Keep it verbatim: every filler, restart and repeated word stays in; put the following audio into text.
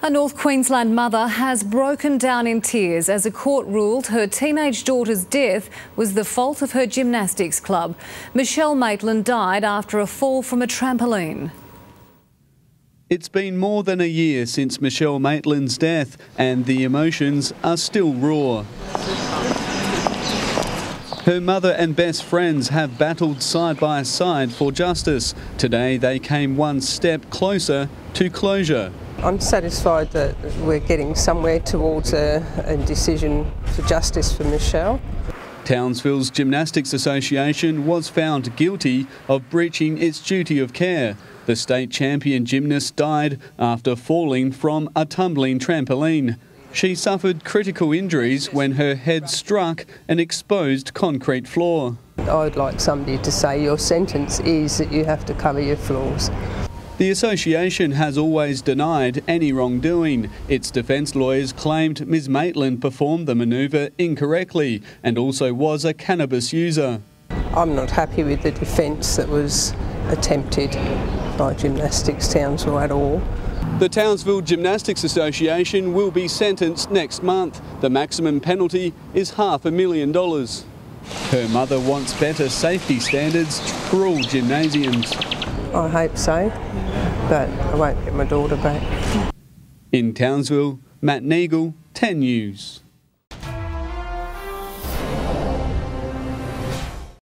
A North Queensland mother has broken down in tears as a court ruled her teenage daughter's death was the fault of her gymnastics club. Michelle Maitland died after a fall from a trampoline. It's been more than a year since Michelle Maitland's death, and the emotions are still raw. Her mother and best friends have battled side by side for justice. Today they came one step closer to closure. I'm satisfied that we're getting somewhere towards a, a decision for justice for Michelle. Townsville's Gymnastics Association was found guilty of breaching its duty of care. The state champion gymnast died after falling from a tumbling trampoline. She suffered critical injuries when her head struck an exposed concrete floor. I'd like somebody to say your sentence is that you have to cover your floors. The association has always denied any wrongdoing. Its defence lawyers claimed Miz Maitland performed the manoeuvre incorrectly and also was a cannabis user. I'm not happy with the defence that was attempted by Gymnastics Townsville at all. The Townsville Gymnastics Association will be sentenced next month. The maximum penalty is half a million dollars. Her mother wants better safety standards for all gymnasiums. I hope so, but I won't get my daughter back. In Townsville, Matt Neagle, ten News.